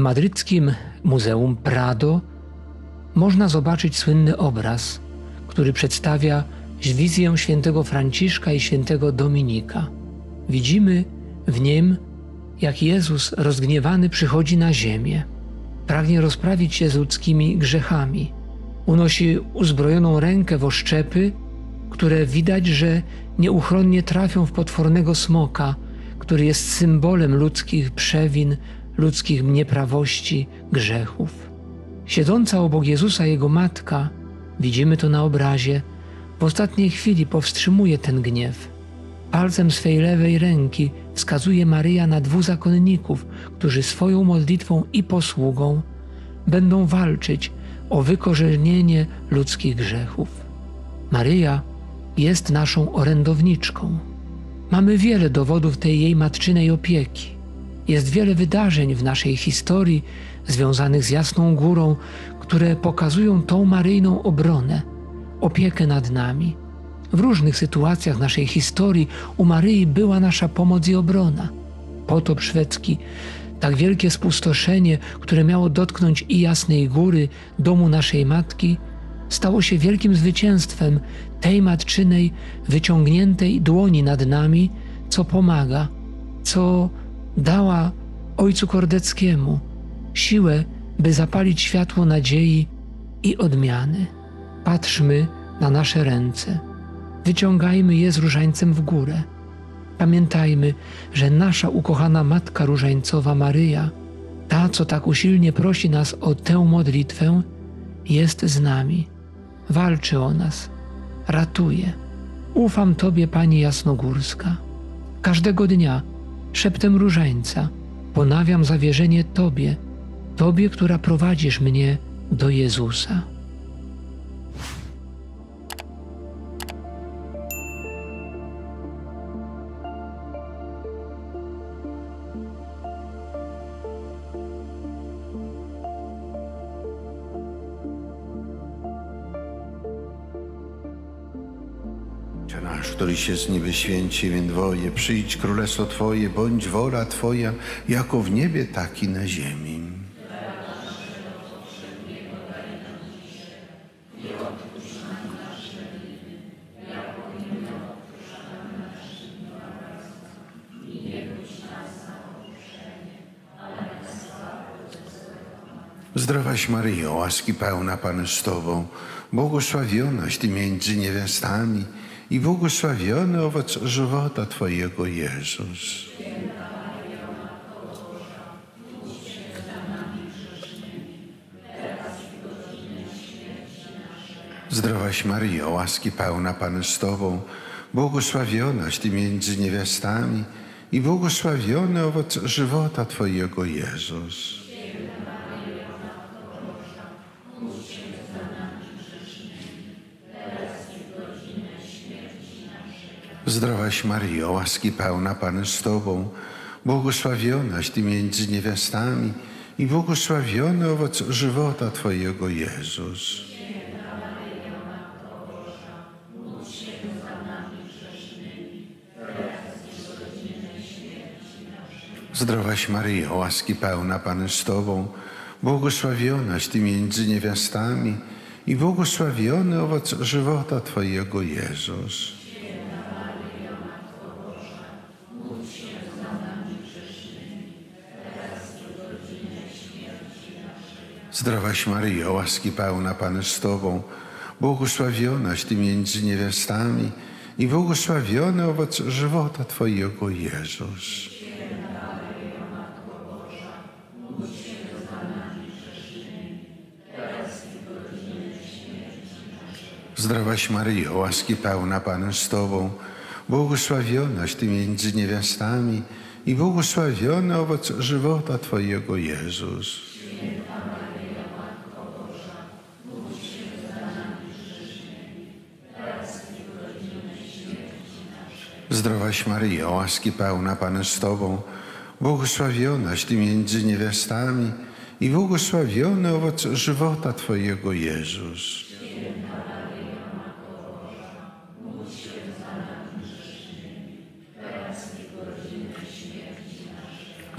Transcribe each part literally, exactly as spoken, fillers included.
madryckim Muzeum Prado można zobaczyć słynny obraz, który przedstawia wizję świętego Franciszka i świętego Dominika. Widzimy w nim, jak Jezus rozgniewany przychodzi na ziemię. Pragnie rozprawić się z ludzkimi grzechami. Unosi uzbrojoną rękę w oszczepy, które widać, że nieuchronnie trafią w potwornego smoka, który jest symbolem ludzkich przewin, ludzkich nieprawości, grzechów. Siedząca obok Jezusa jego matka, widzimy to na obrazie, w ostatniej chwili powstrzymuje ten gniew. Palcem swej lewej ręki wskazuje Maryja na dwóch zakonników, którzy swoją modlitwą i posługą będą walczyć o wykorzenienie ludzkich grzechów. Maryja jest naszą orędowniczką. Mamy wiele dowodów tej jej matczynej opieki. Jest wiele wydarzeń w naszej historii związanych z Jasną Górą, które pokazują tą Maryjną obronę, opiekę nad nami. W różnych sytuacjach naszej historii u Maryi była nasza pomoc i obrona. Potop szwedzki, tak wielkie spustoszenie, które miało dotknąć i Jasnej Góry, domu naszej Matki, stało się wielkim zwycięstwem tej matczynej, wyciągniętej dłoni nad nami, co pomaga, co dała Ojcu Kordeckiemu siłę, by zapalić światło nadziei i odmiany. Patrzmy na nasze ręce. Wyciągajmy je z różańcem w górę. Pamiętajmy, że nasza ukochana Matka Różańcowa Maryja, ta, co tak usilnie prosi nas o tę modlitwę, jest z nami. Walczy o nas, ratuje. Ufam Tobie, Pani Jasnogórska. Każdego dnia szeptem różańca ponawiam zawierzenie Tobie, Tobie, która prowadzisz mnie do Jezusa. Nasz, który się z niby święci dwoje, przyjdź królestwo Twoje, bądź wola Twoja, jako w niebie, tak i na ziemi. Zdrowaś Maryjo, łaski pełna, Pan z Tobą, błogosławionaś Ty między niewiastami i błogosławiony owoc żywota Twojego, Jezus. Zdrowaś Maryjo, łaski pełna, Pan z Tobą, błogosławionaś Ty między niewiastami i błogosławiony owoc żywota Twojego, Jezus. Zdrowaś Maryjo, łaski pełna, Pan z Tobą, błogosławionaś Ty między niewiastami i błogosławiony owoc żywota Twojego, Jezus. Zdrowaś Maryjo, łaski pełna, Pan z Tobą, błogosławionaś Ty między niewiastami i błogosławiony owoc żywota Twojego, Jezus. Zdrowaś Maryjo, łaski pełna, Pan z Tobą, błogosławionaś Ty między niewiastami i błogosławiony owoc żywota Twojego, Jezus. Zdrowaś Maryjo, łaski pełna, Pan z Tobą, błogosławionaś Ty między niewiastami i błogosławiony owoc żywota Twojego, Jezus. Zdrowaś Maryjo, łaski pełna, Pan z Tobą, błogosławionaś Ty między niewiastami i błogosławiony owoc żywota Twojego, Jezus.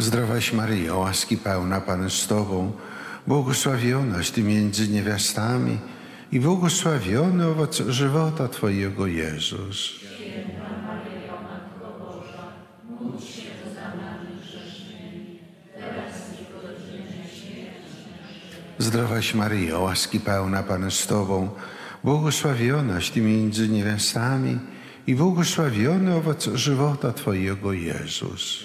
Zdrowaś Maryjo, łaski pełna Pan z Tobą, błogosławionaś Ty między niewiastami i błogosławiony owoc żywota Twojego Jezus. Zdrowaś Maryjo, łaski pełna Pan z Tobą, błogosławionaś Ty między niewiastami i błogosławiony owoc żywota Twojego Jezus.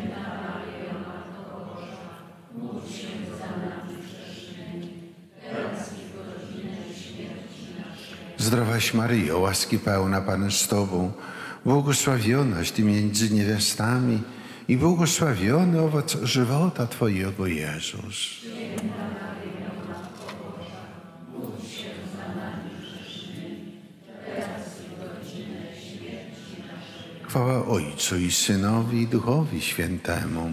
Zdrowaś Maryjo, łaski pełna Pan z Tobą, błogosławionaś Ty między niewiastami i błogosławiony owoc żywota Twojego Jezus. Chwała Ojcu i Synowi i Duchowi Świętemu.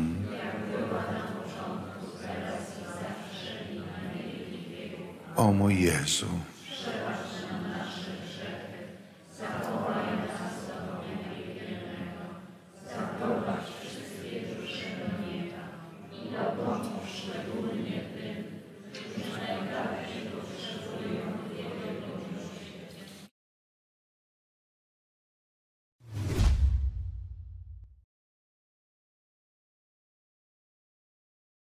O mój Jezu,